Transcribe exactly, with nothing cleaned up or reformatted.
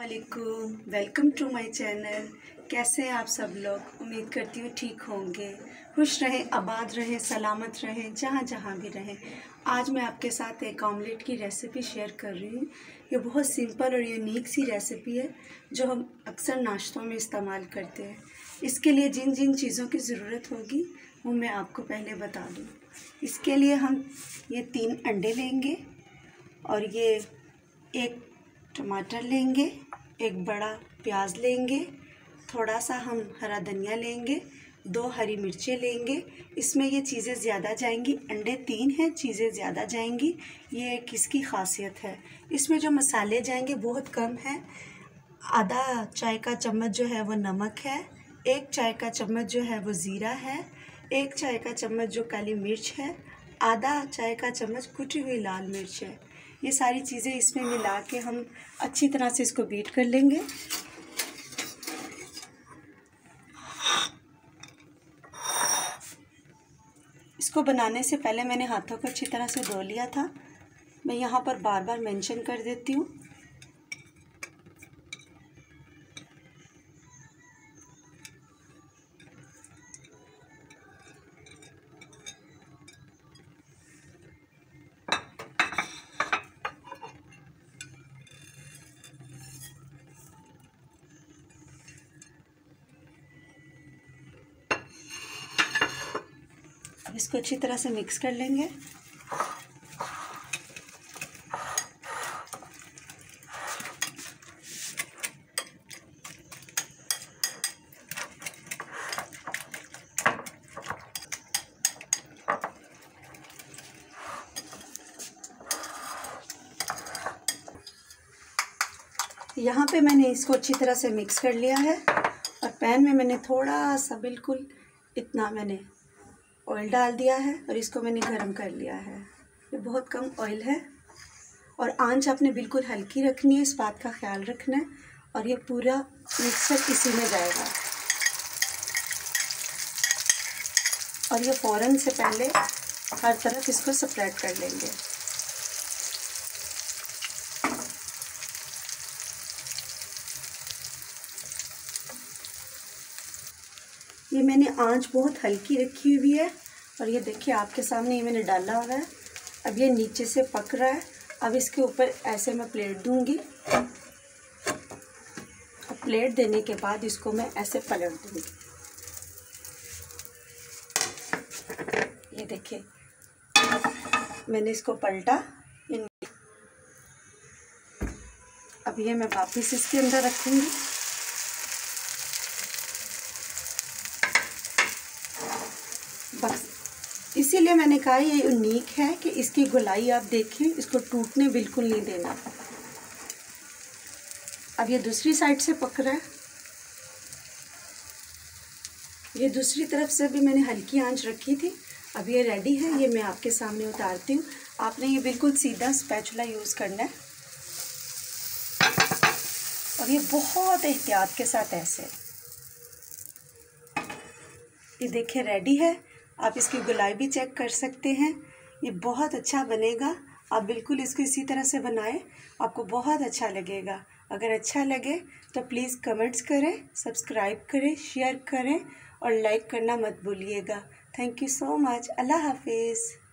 वालेकुम, welcome to my channel. कैसे हैं आप सब लोग? उम्मीद करती हूँ ठीक होंगे, खुश रहें, आबाद रहें, सलामत रहें, जहाँ जहाँ भी रहें। आज मैं आपके साथ एक ऑमलेट की रेसिपी शेयर कर रही हूँ। ये बहुत सिंपल और यूनिक सी रेसिपी है जो हम अक्सर नाश्तों में इस्तेमाल करते हैं। इसके लिए जिन जिन चीज़ों की ज़रूरत होगी वो मैं आपको पहले बता दूँ। इसके लिए हम ये तीन अंडे लेंगे और ये एक टमाटर लेंगे, एक बड़ा प्याज लेंगे, थोड़ा सा हम हरा धनिया लेंगे, दो हरी मिर्चें लेंगे। इसमें ये चीज़ें ज़्यादा जाएंगी, अंडे तीन हैं, चीज़ें ज़्यादा जाएंगी, ये एक इसकी खासियत है। इसमें जो मसाले जाएंगे बहुत कम है। आधा चाय का चम्मच जो है वो नमक है, एक चाय का चम्मच जो है वो ज़ीरा है, एक चाय का चम्मच जो काली मिर्च है, आधा चाय का चम्मच कुटी हुई लाल मिर्च है। ये सारी चीज़ें इसमें मिला के हम अच्छी तरह से इसको बीट कर लेंगे। इसको बनाने से पहले मैंने हाथों को अच्छी तरह से धो लिया था। मैं यहाँ पर बार बार मेंशन कर देती हूँ। इसको अच्छी तरह से मिक्स कर लेंगे। यहाँ पे मैंने इसको अच्छी तरह से मिक्स कर लिया है और पैन में मैंने थोड़ा सा बिल्कुल इतना मैंने ऑयल डाल दिया है और इसको मैंने गरम कर लिया है। ये बहुत कम ऑयल है और आंच आपने बिल्कुल हल्की रखनी है, इस बात का ख्याल रखना है। और ये पूरा मिक्सर इसी में जाएगा और ये फ़ौरन से पहले हर तरफ इसको स्प्रेड कर लेंगे। ये मैंने आंच बहुत हल्की रखी हुई है और ये देखिए आपके सामने ये मैंने डाला हुआ है। अब ये नीचे से पक रहा है। अब इसके ऊपर ऐसे मैं प्लेट दूंगी। अब प्लेट देने के बाद इसको मैं ऐसे पलट दूंगी। ये देखिए मैंने इसको पलटा। अब ये मैं वापस इसके अंदर रखूंगी। बस इसीलिए मैंने कहा ये यूनिक है कि इसकी गोलाई आप देखें, इसको टूटने बिल्कुल नहीं देना। अब ये दूसरी साइड से पक रहा है। ये दूसरी तरफ से भी मैंने हल्की आंच रखी थी। अब ये रेडी है, ये मैं आपके सामने उतारती हूँ। आपने ये बिल्कुल सीधा स्पैचुला यूज़ करना है और ये बहुत एहतियात के साथ ऐसे। ये देखिए रेडी है। आप इसकी गोलाई भी चेक कर सकते हैं। ये बहुत अच्छा बनेगा। आप बिल्कुल इसको इसी तरह से बनाएं, आपको बहुत अच्छा लगेगा। अगर अच्छा लगे तो प्लीज़ कमेंट्स करें, सब्सक्राइब करें, शेयर करें और लाइक करना मत भूलिएगा। Thank you so much. अल्लाह हाफिज़।